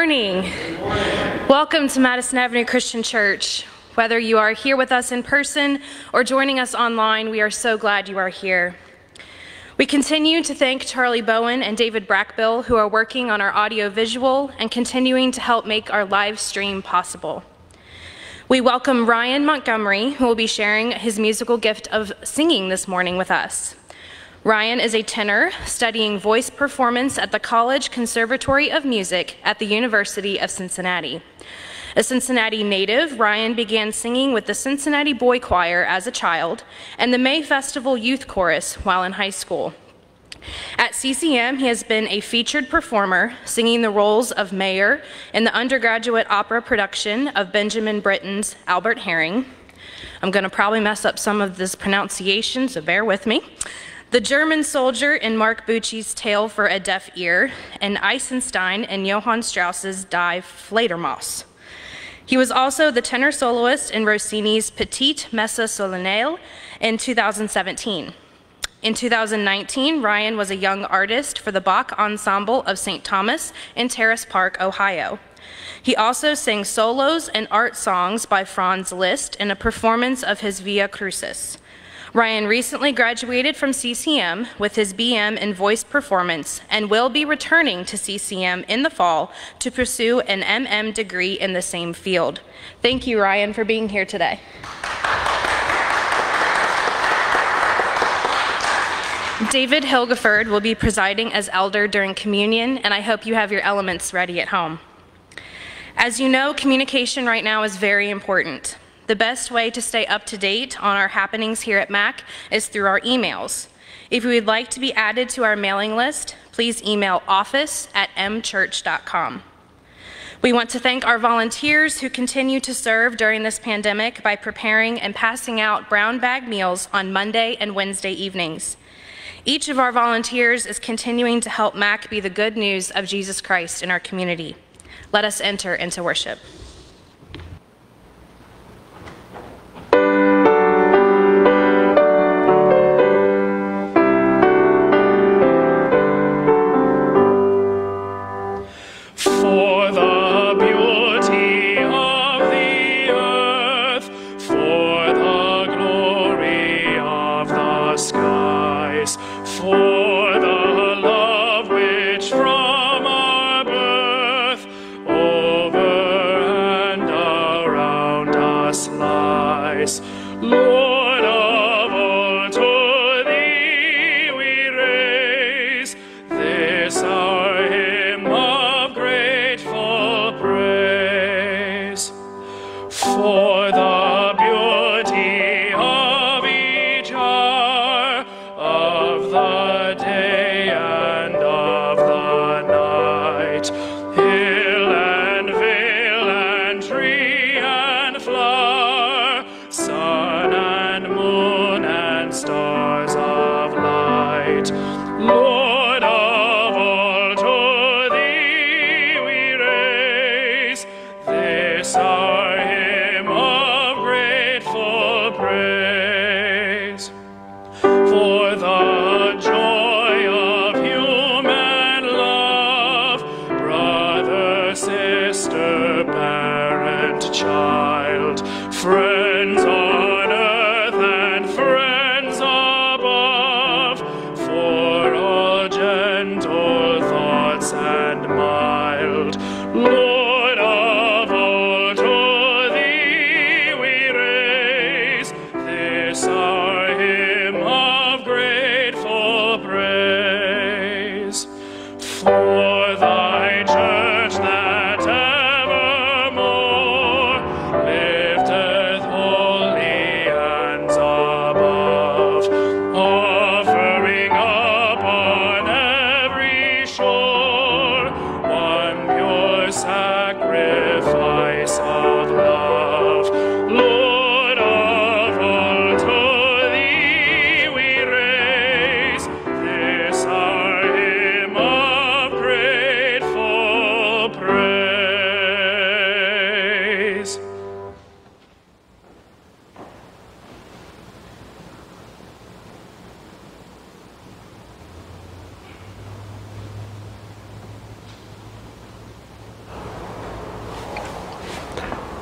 morning. Welcome to Madison Avenue Christian Church. Whether you are here with us in person or joining us online, we are so glad you are here. We continue to thank Charlie Bowen and David Brackbill, who are working on our audio-visual and continuing to help make our live stream possible. We welcome Ryan Montgomery, who will be sharing his musical gift of singing this morning with us. Ryan is a tenor studying voice performance at the College Conservatory of Music at the University of Cincinnati. A Cincinnati native, Ryan began singing with the Cincinnati Boy Choir as a child and the May Festival Youth Chorus while in high school. At CCM, he has been a featured performer, singing the roles of Mayor in the undergraduate opera production of Benjamin Britten's Albert Herring. I'm going to probably mess up some of this pronunciation, so bear with me. The German soldier in Mark Bucci's Tale for a Deaf Ear, and Eisenstein in Johann Strauss's Die Fledermaus. He was also the tenor soloist in Rossini's Petite Messe Solennelle in 2017. In 2019, Ryan was a young artist for the Bach Ensemble of St. Thomas in Terrace Park, Ohio. He also sang solos and art songs by Franz Liszt in a performance of his Via Crucis. Ryan recently graduated from CCM with his BM in voice performance and will be returning to CCM in the fall to pursue an MM degree in the same field. Thank you, Ryan, for being here today. David Hilgeford will be presiding as elder during communion, and I hope you have your elements ready at home. As you know, communication right now is very important. The best way to stay up to date on our happenings here at MAC is through our emails. If you would like to be added to our mailing list, please email office@mchurch.com. We want to thank our volunteers who continue to serve during this pandemic by preparing and passing out brown bag meals on Monday and Wednesday evenings. Each of our volunteers is continuing to help MAC be the good news of Jesus Christ in our community. Let us enter into worship.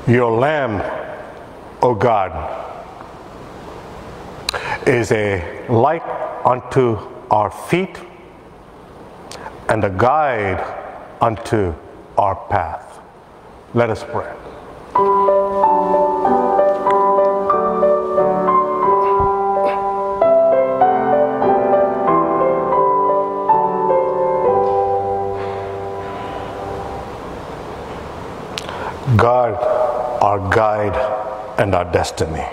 Your Lamb, O God, is a light unto our feet and a guide unto our path. Let us pray. God, our guide and our destiny.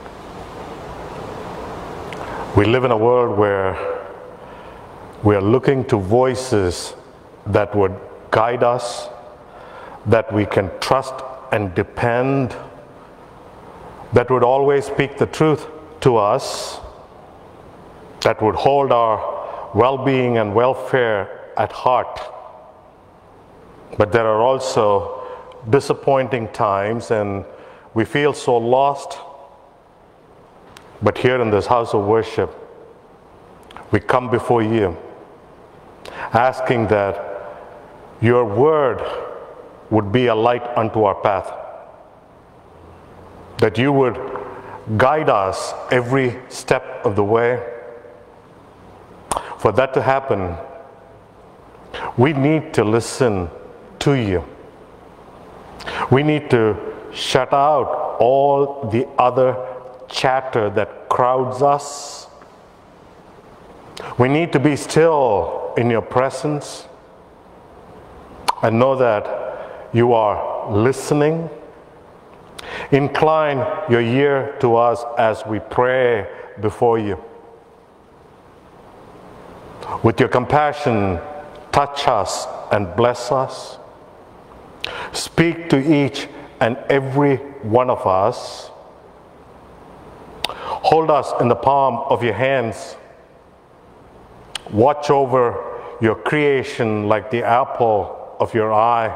We live in a world where we are looking to voices that would guide us, that we can trust and depend, that would always speak the truth to us, that would hold our well-being and welfare at heart. But there are also disappointing times and we feel so lost. But here in this house of worship, we come before you asking that your word would be a light unto our path, that you would guide us every step of the way. For that to happen, we need to listen to you. We need to shut out all the other chatter that crowds us. We need to be still in your presence and know that you are listening. Incline your ear to us as we pray before you. With your compassion, touch us and bless us. Speak to each and every one of us. Hold us in the palm of your hands. Watch over your creation like the apple of your eye.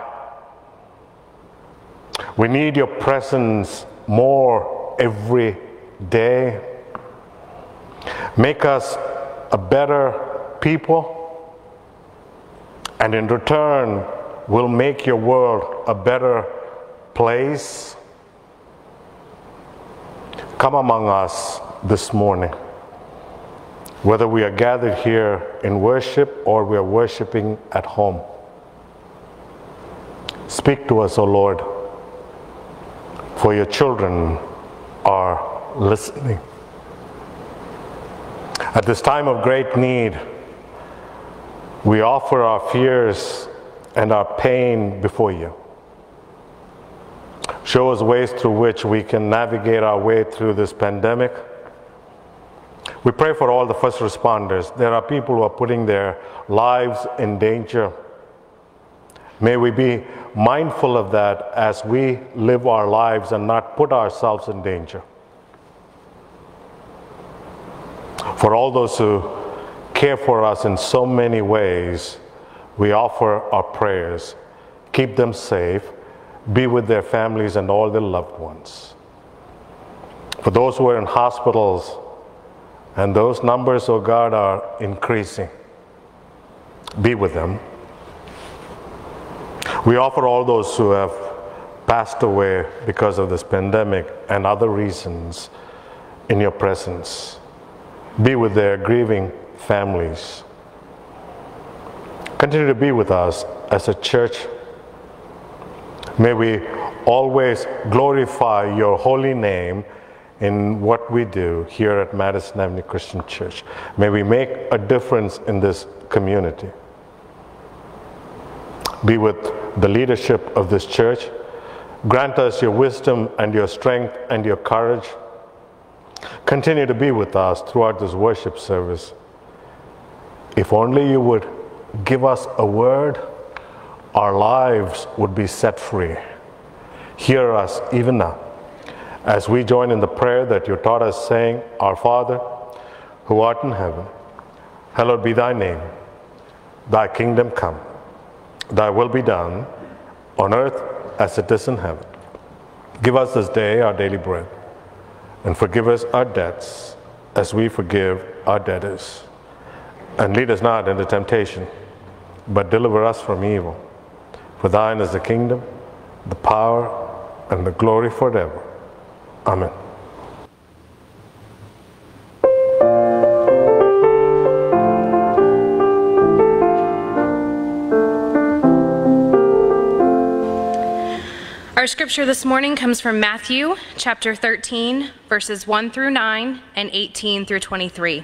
We need your presence more every day. Make us a better people, and in return, we'll make your world a better place. Come among us this morning, whether we are gathered here in worship or we are worshiping at home. Speak to us, O Lord, for your children are listening. At this time of great need, we offer our fears and our pain before you. Show us ways through which we can navigate our way through this pandemic. We pray for all the first responders. There are people who are putting their lives in danger. May we be mindful of that as we live our lives and not put ourselves in danger. For all those who care for us in so many ways, we offer our prayers. Keep them safe. Be with their families and all their loved ones. For those who are in hospitals, and those numbers, oh God, are increasing, be with them. We offer all those who have passed away because of this pandemic and other reasons in your presence. Be with their grieving families. Continue to be with us as a church. May we always glorify your holy name in what we do here at Madison Avenue Christian Church. May we make a difference in this community. Be with the leadership of this church. Grant us your wisdom and your strength and your courage. Continue to be with us throughout this worship service. If only you would give us a word, our lives would be set free. Hear us even now as we join in the prayer that you taught us, saying, Our Father, who art in heaven, hallowed be thy name. Thy kingdom come. Thy will be done on earth as it is in heaven. Give us this day our daily bread, and forgive us our debts as we forgive our debtors. And lead us not into temptation, but deliver us from evil. For thine is the kingdom, the power, and the glory forever. Amen. Our scripture this morning comes from Matthew chapter 13, verses 1 through 9 and 18 through 23.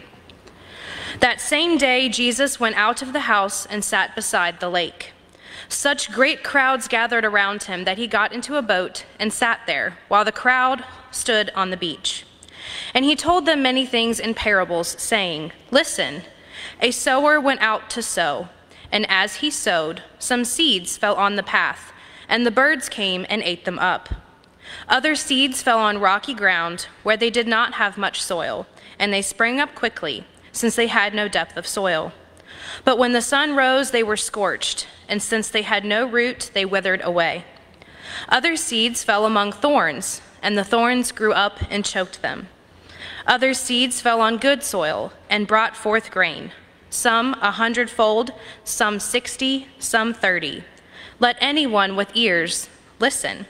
That same day, Jesus went out of the house and sat beside the lake. Such great crowds gathered around him that he got into a boat and sat there, while the crowd stood on the beach. And he told them many things in parables, saying, "Listen, a sower went out to sow, and as he sowed, some seeds fell on the path, and the birds came and ate them up. Other seeds fell on rocky ground, where they did not have much soil, and they sprang up quickly, since they had no depth of soil. But when the sun rose, they were scorched, and since they had no root, they withered away. Other seeds fell among thorns, and the thorns grew up and choked them. Other seeds fell on good soil and brought forth grain, some 100-fold, some 60, some 30. Let anyone with ears listen.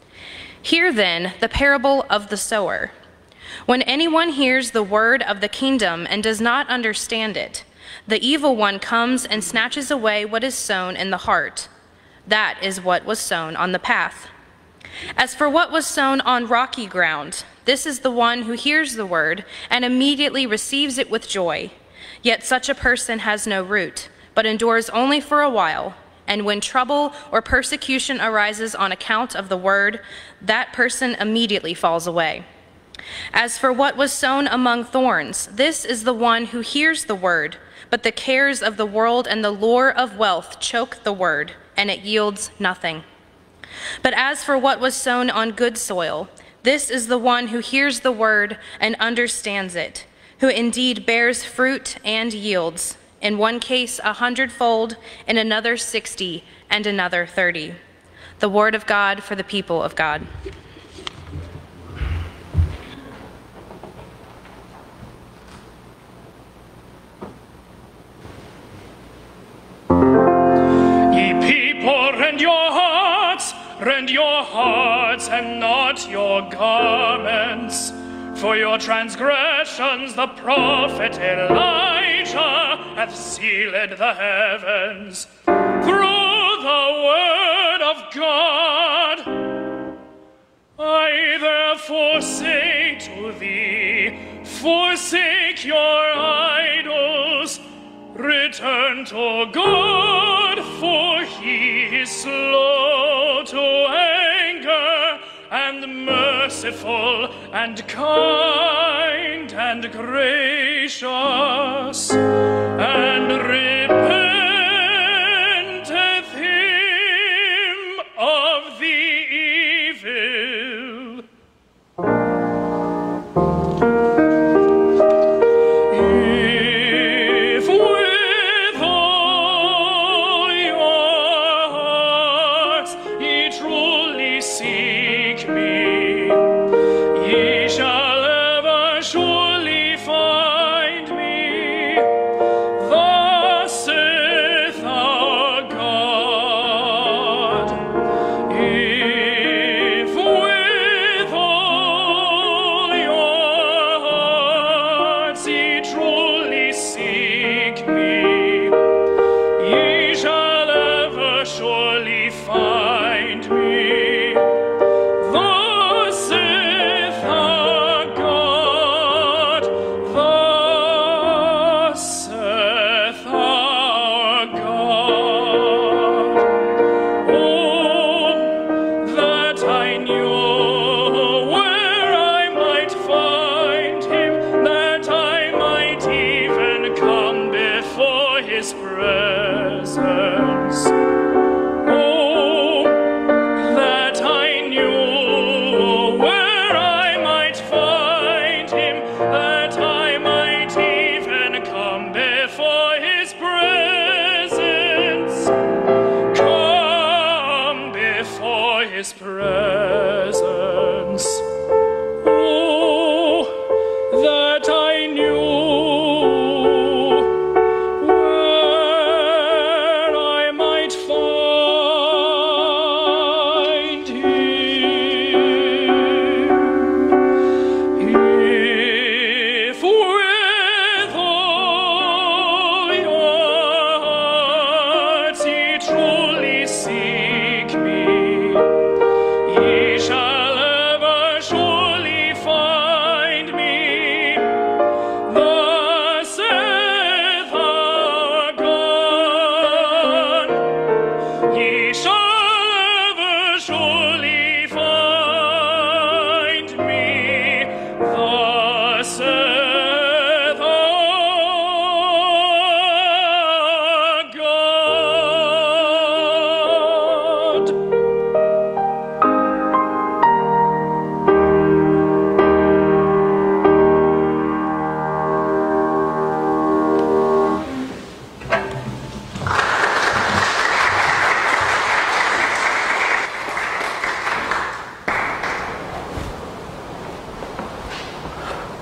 Hear then the parable of the sower. When anyone hears the word of the kingdom and does not understand it, the evil one comes and snatches away what is sown in the heart. That is what was sown on the path. As for what was sown on rocky ground, this is the one who hears the word and immediately receives it with joy. Yet such a person has no root, but endures only for a while. And when trouble or persecution arises on account of the word, that person immediately falls away. As for what was sown among thorns, this is the one who hears the word, but the cares of the world and the lure of wealth choke the word, and it yields nothing. But as for what was sown on good soil, this is the one who hears the word and understands it, who indeed bears fruit and yields, in one case 100-fold, in another 60, and another 30. The word of God for the people of God. Ye people, rend your hearts and not your garments. For your transgressions the prophet Elijah hath sealed the heavens. Through the word of God, I therefore say to thee, forsake your idols, return to God, for he is slow to anger, and merciful, and kind, and gracious, and repenteth him of the evil. If with all your hearts ye truly seek me, ye shall ever surely find me. Thus saith our God. If with all your hearts ye truly seek me, ye shall ever surely find me. Thus saith our God, thus saith our God. Oh, that I knew where I might find him, that I might even come before his presence. Oh, that I knew where I might find him, that I might even come before his presence. Come before his presence. Oh, that I knew where I might find him.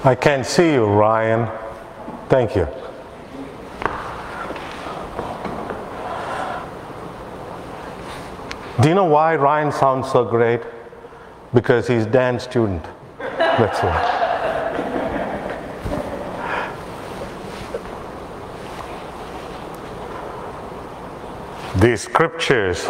I can't see you, Ryan. Thank you. Do you know why Ryan sounds so great? Because he's dance student. That's why. These scriptures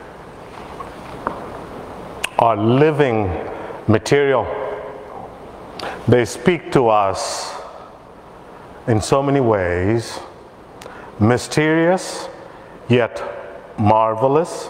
are living material. They speak to us in so many ways, mysterious yet marvelous.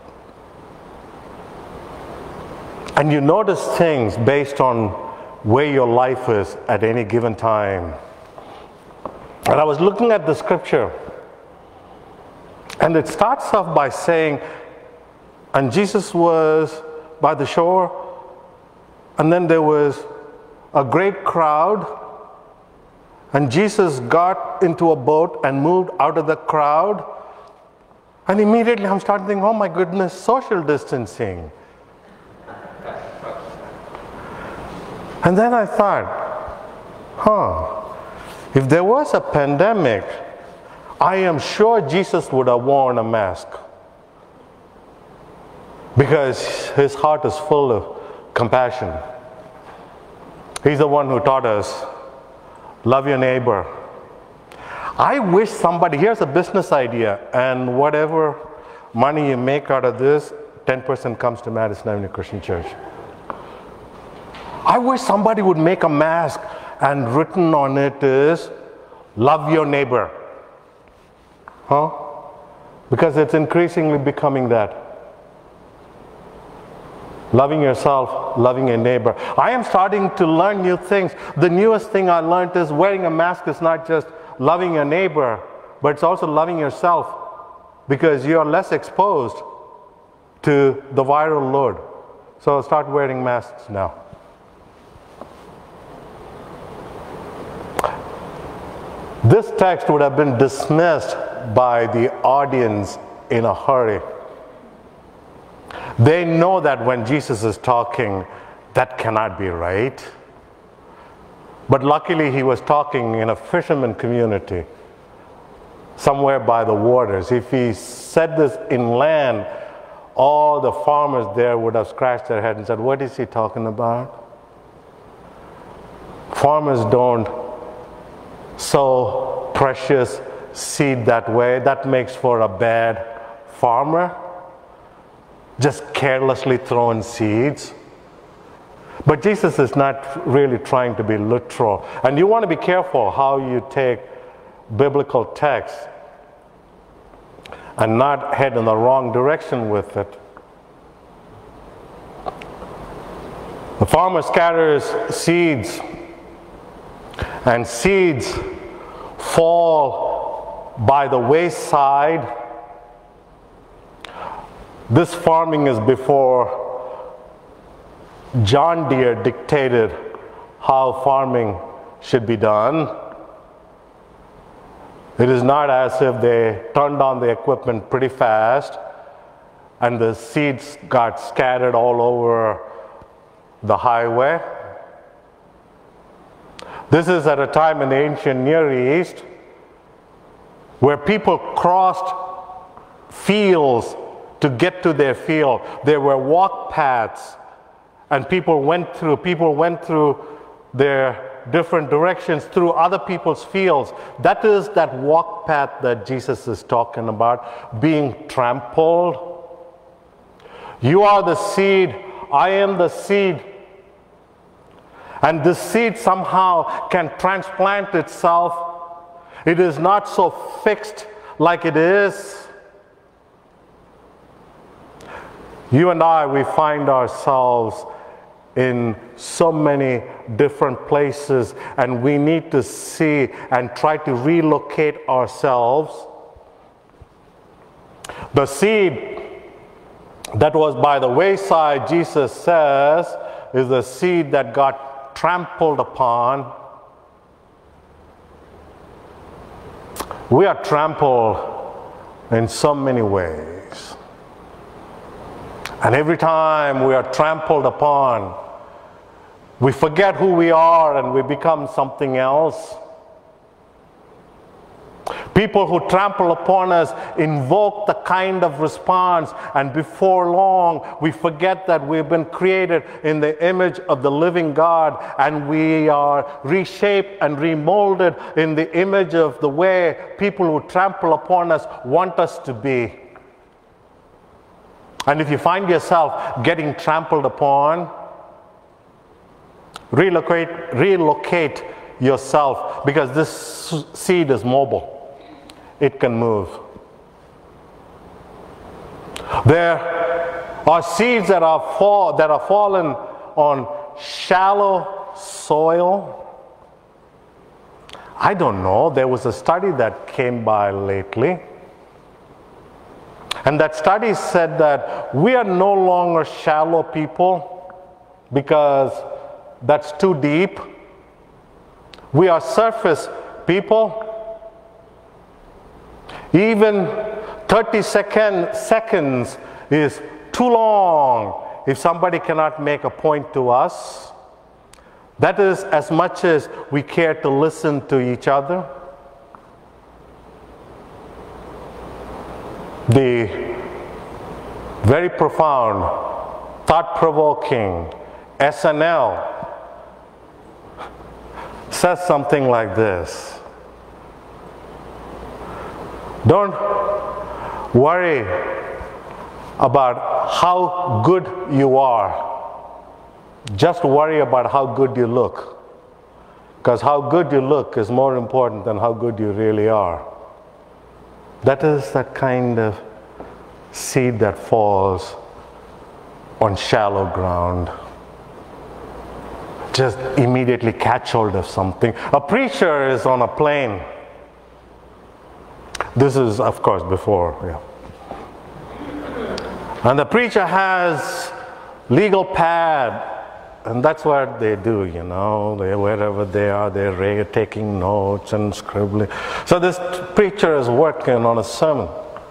And you notice things based on where your life is at any given time. And I was looking at the scripture, and it starts off by saying, and Jesus was by the shore, and then there was a great crowd, and Jesus got into a boat and moved out of the crowd, and immediately I'm starting to think, oh my goodness, social distancing. And then I thought, if there was a pandemic, I am sure Jesus would have worn a mask, because his heart is full of compassion. He's the one who taught us, love your neighbor. I wish somebody, here's a business idea, and whatever money you make out of this, 10% comes to Madison Avenue Christian Church. I wish somebody would make a mask and written on it is, love your neighbor. Because it's increasingly becoming that. Loving yourself, loving your neighbor. I am starting to learn new things. The newest thing I learned is wearing a mask is not just loving your neighbor, but it's also loving yourself, because you are less exposed to the viral load. So start wearing masks now. This text would have been dismissed by the audience in a hurry. They know that when Jesus is talking, that cannot be right. But luckily he was talking in a fisherman community, somewhere by the waters. If he said this inland, all the farmers there would have scratched their head and said, what is he talking about? Farmers don't sow precious seed that way. That makes for a bad farmer, just carelessly throwing seeds. But Jesus is not really trying to be literal. And you want to be careful how you take biblical text and not head in the wrong direction with it. The farmer scatters seeds, and seeds fall by the wayside. This farming is before John Deere dictated how farming should be done. It is not as if they turned on the equipment pretty fast and the seeds got scattered all over the highway. This is at a time in the ancient Near East where people crossed fields to get to their field. There were walk paths, and people went through their different directions through other people's fields. That is that walk path that Jesus is talking about, being trampled. You are the seed, I am the seed. And this seed somehow can transplant itself. It is not so fixed like it is. You and I, we find ourselves in so many different places, and we need to see and try to relocate ourselves. The seed that was by the wayside, Jesus says, is the seed that got trampled upon. We are trampled in so many ways. And every time we are trampled upon, We forget who we are and we become something else. People who trample upon us invoke the kind of response, and before long we forget that we've been created in the image of the living God, and we are reshaped and remolded in the image of the way people who trample upon us want us to be. And if you find yourself getting trampled upon, relocate yourself, because this seed is mobile. It can move. There are seeds that are fallen on shallow soil. I don't know. There was a study that came by lately. And that study said that we are no longer shallow people because that's too deep. We are surface people. Even 30 seconds is too long if somebody cannot make a point to us. That is as much as we care to listen to each other. The very profound, thought-provoking SNL says something like this: don't worry about how good you are. Just worry about how good you look. Because how good you look is more important than how good you really are. That is that kind of seed that falls on shallow ground. Just immediately catch hold of something. A preacher is on a plane. This is, of course, before, yeah. And the preacher has legal pad, and that's what they do, you know. Wherever they are, they're taking notes and scribbling. So this preacher is working on a sermon.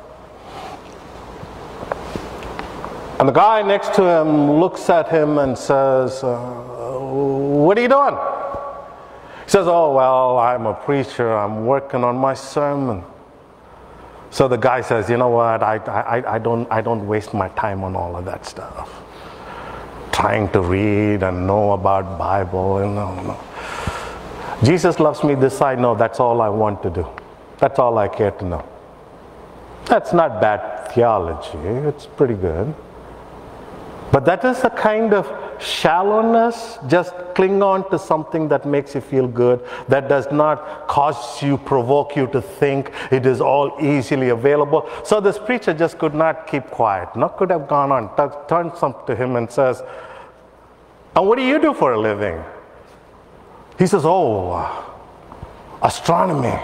And the guy next to him looks at him and says, what are you doing? He says, oh, well, I'm a preacher. I'm working on my sermon. So the guy says, you know what, I don't waste my time on all of that stuff. Trying to read and know about Bible. And no. Jesus loves me, this I know, that's all I want to do. That's all I care to know. That's not bad theology, it's pretty good. But that is a kind of shallowness. Just cling on to something that makes you feel good, that does not provoke you to think. It is all easily available. So this preacher just could not keep quiet. Not could have gone on, turned something to him and says, and what do you do for a living? He says, oh, astronomy.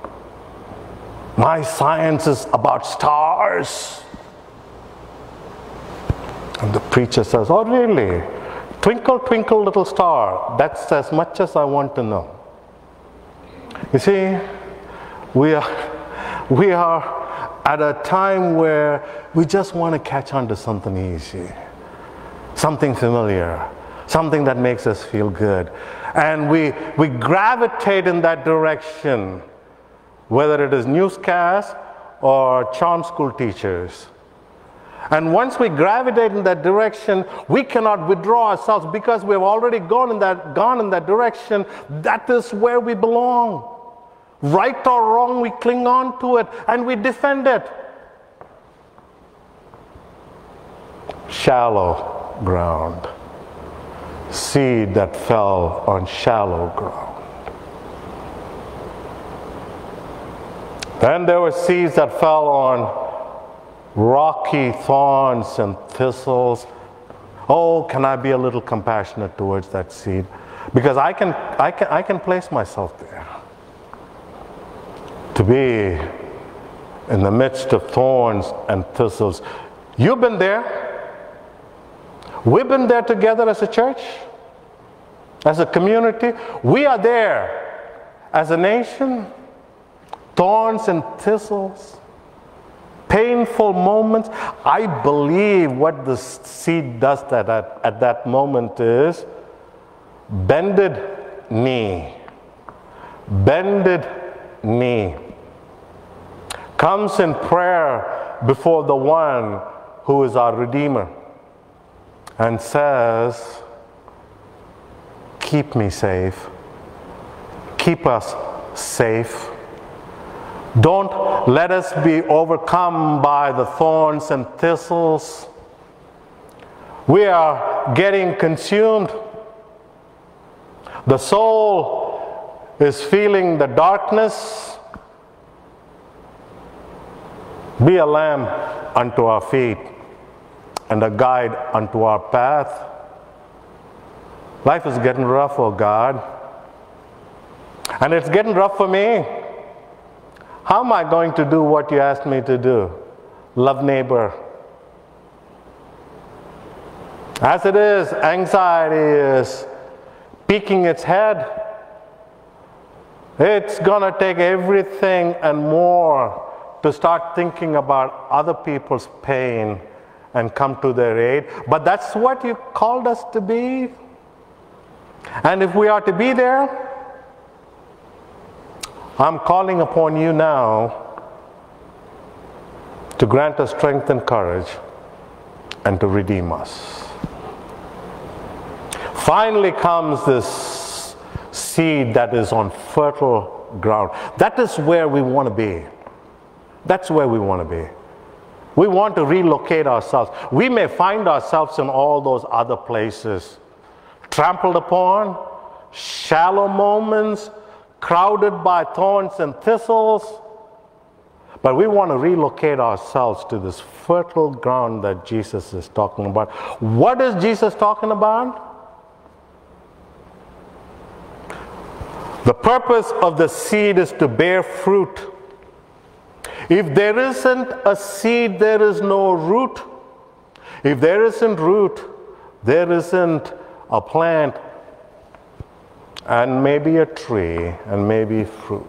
My science is about stars. And the preacher says, oh, really? Twinkle, twinkle, little star. That's as much as I want to know. You see, we are at a time where we just want to catch on to something easy, something familiar, something that makes us feel good. And we gravitate in that direction, whether it is newscasts or charm school teachers. And once we gravitate in that direction, we cannot withdraw ourselves because we have already gone in that direction. That is where we belong. Right or wrong, we cling on to it and we defend it. Shallow ground. Seed that fell on shallow ground. Then there were seeds that fell on rocky thorns and thistles. Oh, can I be a little compassionate towards that seed? Because I can place myself there. To be in the midst of thorns and thistles. You've been there. We've been there together as a church, as a community. We are there as a nation. Thorns and thistles. Painful moments. I believe what the seed does at that moment is bended knee, bended knee, comes in prayer before the one who is our Redeemer and says, keep me safe, keep us safe. Don't let us be overcome by the thorns and thistles. We are getting consumed. The soul is feeling the darkness. Be a lamp unto our feet and a guide unto our path. Life is getting rough, oh God. And it's getting rough for me. How am I going to do what you asked me to do? Love neighbor. As it is, anxiety is peeking its head. It's going to take everything and more to start thinking about other people's pain and come to their aid. But that's what you called us to be. And if we are to be there, I'm calling upon you now to grant us strength and courage and to redeem us. Finally comes this seed that is on fertile ground. That is where we want to be. That's where we want to be. We want to relocate ourselves. We may find ourselves in all those other places, trampled upon, shallow moments, crowded by thorns and thistles. But we want to relocate ourselves to this fertile ground that Jesus is talking about. What is Jesus talking about? The purpose of the seed is to bear fruit. If there isn't a seed, there is no root. If there isn't root, there isn't a plant, and maybe a tree, and maybe fruit.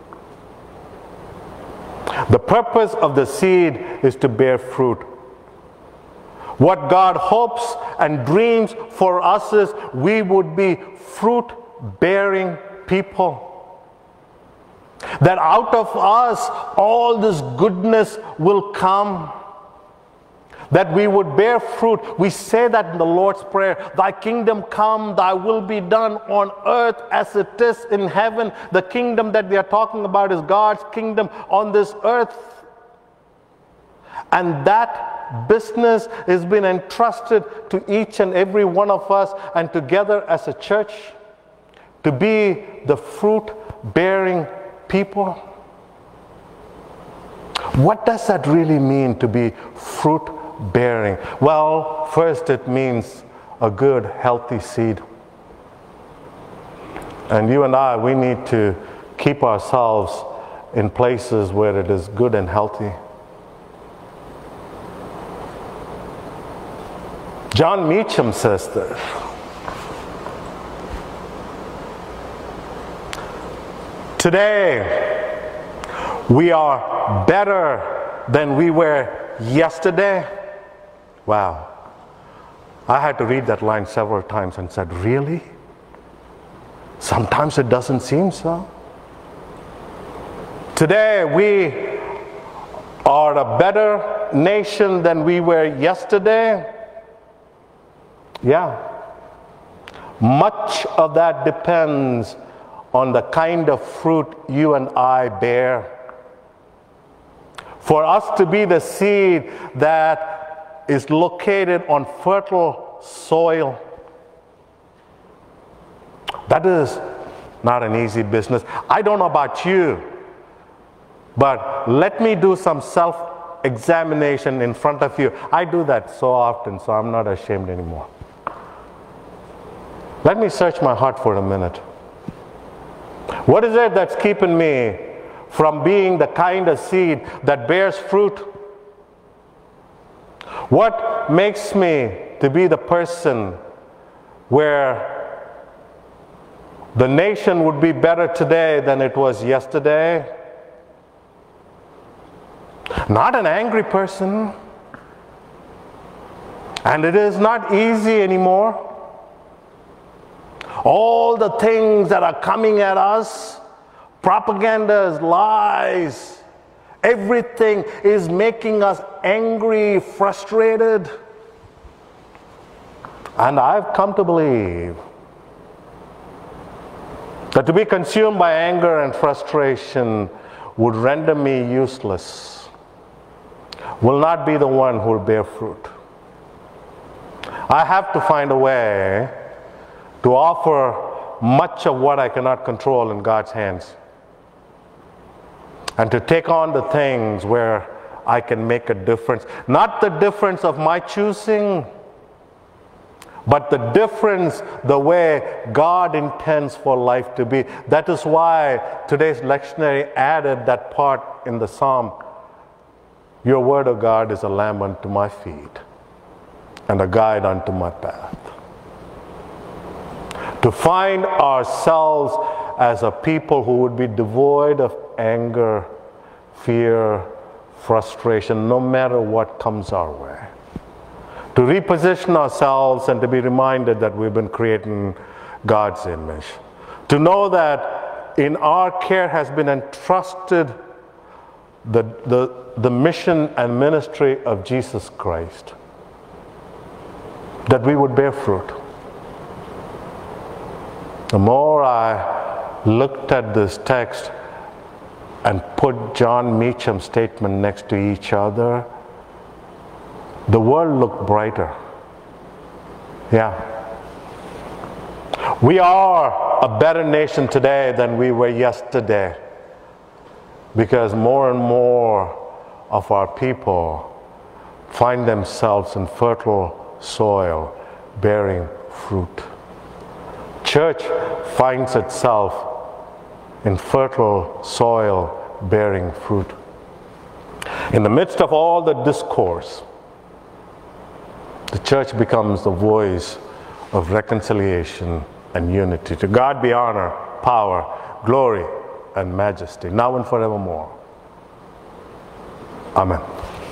The purpose of the seed is to bear fruit. What God hopes and dreams for us is we would be fruit-bearing people. That out of us all this goodness will come. That we would bear fruit. We say that in the Lord's Prayer, thy kingdom come, thy will be done on earth as it is in heaven. The kingdom that we are talking about is God's kingdom on this earth. And that business has been entrusted to each and every one of us, and together as a church to be the fruit-bearing people. What does that really mean to be fruit-bearing? Well, first it means a good, healthy seed. And you and I, we need to keep ourselves in places where it is good and healthy. John Meacham says this. Today, we are better than we were yesterday. Wow. I had to read that line several times and said, really? Sometimes it doesn't seem so. Today, we are a better nation than we were yesterday. Yeah. Much of that depends on the kind of fruit you and I bear. For us to be the seed that is located on fertile soil, that is not an easy business. I don't know about you, but let me do some self-examination in front of you. I do that so often, so I'm not ashamed anymore. Let me search my heart for a minute. What is it that's keeping me from being the kind of seed that bears fruit? What makes me to be the person where the nation would be better today than it was yesterday? Not an angry person. And it is not easy anymore. All the things that are coming at us, propagandas, lies, everything is making us angry, frustrated. And I've come to believe that to be consumed by anger and frustration would render me useless, will not be the one who will bear fruit. I have to find a way to offer much of what I cannot control in God's hands, and to take on the things where I can make a difference. Not the difference of my choosing, but the difference the way God intends for life to be. That is why today's lectionary added that part in the psalm, your word, O God, is a lamp unto my feet and a guide unto my path. To find ourselves as a people who would be devoid of anger, fear, frustration, no matter what comes our way. To reposition ourselves and to be reminded that we've been created in God's image. To know that in our care has been entrusted the mission and ministry of Jesus Christ. That we would bear fruit. The more I looked at this text and put John Meacham's statement next to each other, the world looked brighter. Yeah. We are a better nation today than we were yesterday, because more and more of our people find themselves in fertile soil bearing fruit. Church finds itself in fertile soil bearing fruit. In the midst of all the discourse, the church becomes the voice of reconciliation and unity. To God be honor, power, glory, and majesty, now and forevermore. Amen.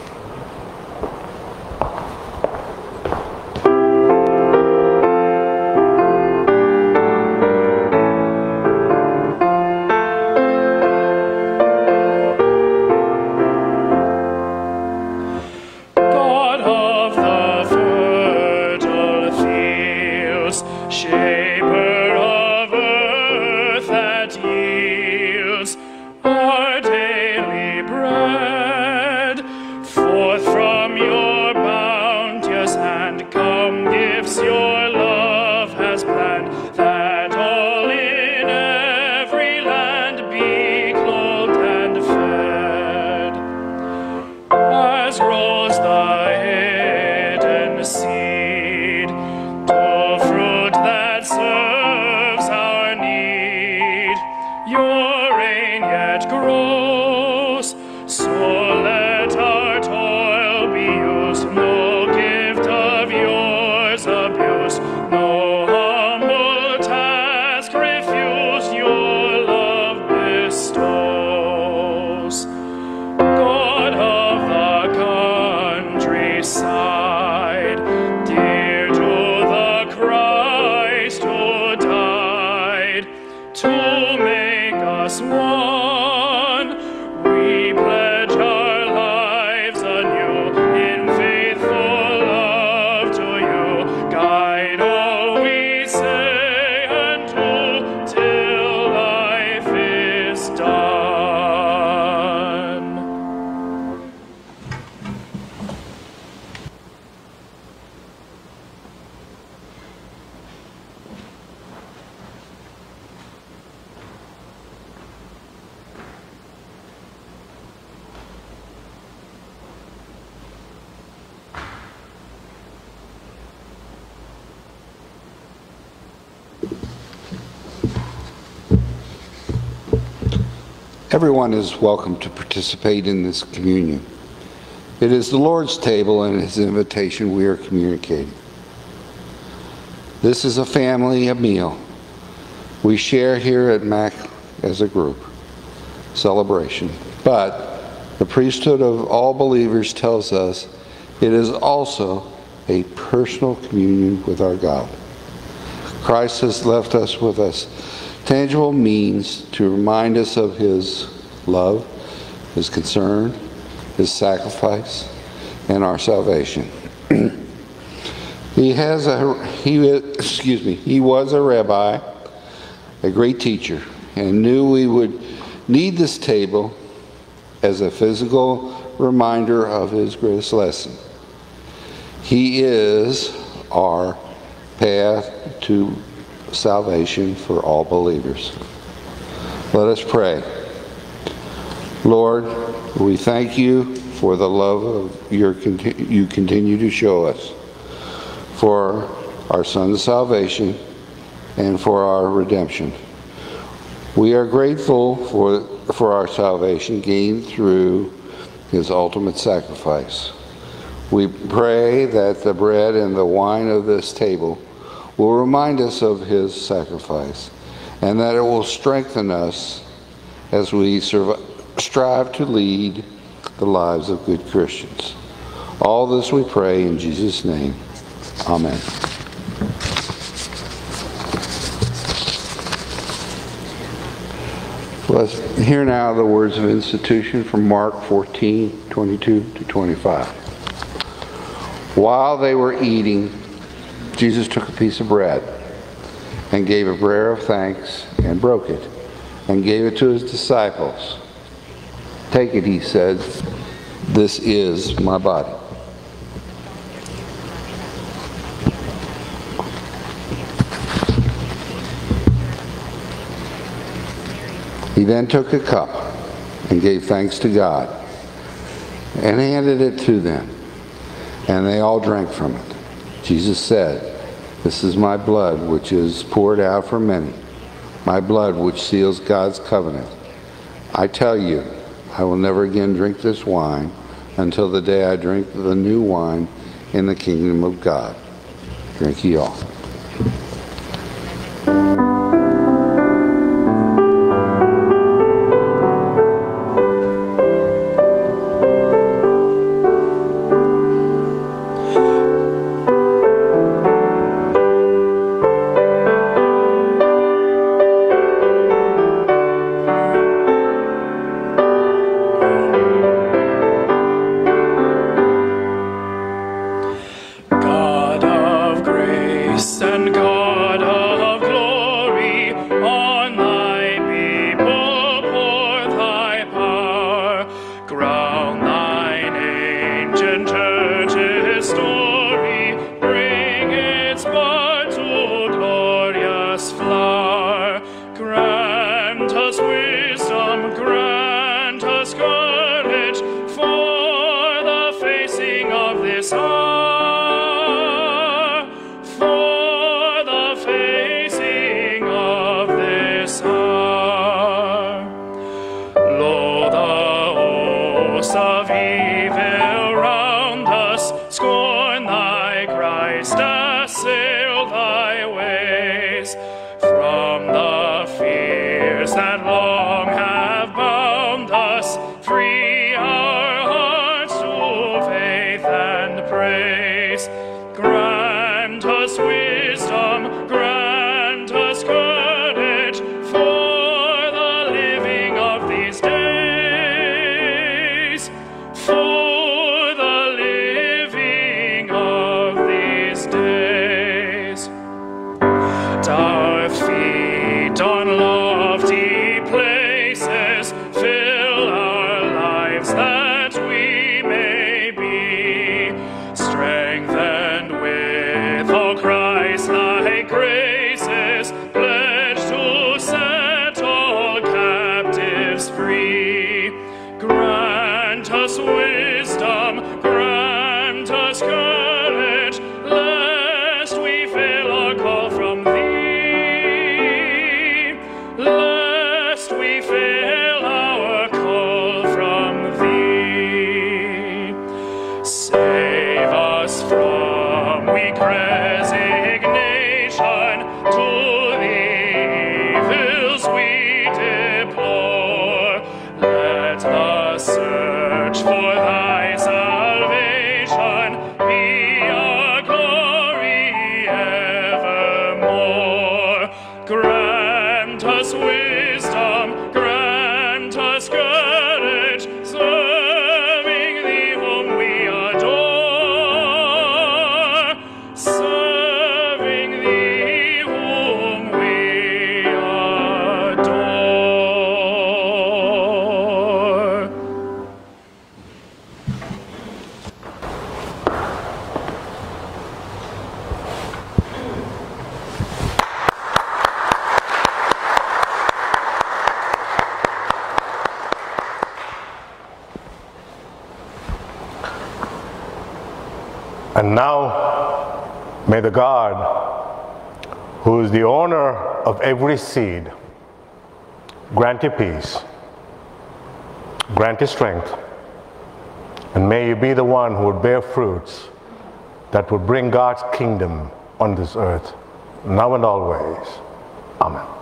Everyone is welcome to participate in this communion. It is the Lord's table and His invitation we are communicating. This is a family meal. We share here at MAC as a group celebration, but the priesthood of all believers tells us it is also a personal communion with our God. Christ has left us with us tangible means to remind us of his love, his concern, his sacrifice, and our salvation. He was a rabbi, a great teacher, and knew we would need this table as a physical reminder of his greatest lesson. He is our path to salvation for all believers. Let us pray. Lord, we thank you for the love you continue to show us, for our son's salvation, and for our redemption. We are grateful for our salvation gained through his ultimate sacrifice. We pray that the bread and the wine of this table will remind us of his sacrifice, and that it will strengthen us as we strive to lead the lives of good Christians. All this we pray in Jesus' name. Amen. Let's hear now the words of institution from Mark 14:22-25. While they were eating, Jesus took a piece of bread and gave a prayer of thanks and broke it and gave it to his disciples. Take it, he said, this is my body. He then took a cup and gave thanks to God and handed it to them, and they all drank from it. Jesus said, this is my blood which is poured out for many, my blood which seals God's covenant. I tell you, I will never again drink this wine until the day I drink the new wine in the kingdom of God. Drink ye all. Our feet on lofty places. And now, may the God, who is the owner of every seed, grant you peace, grant you strength, and may you be the one who would bear fruits that would bring God's kingdom on this earth, now and always. Amen.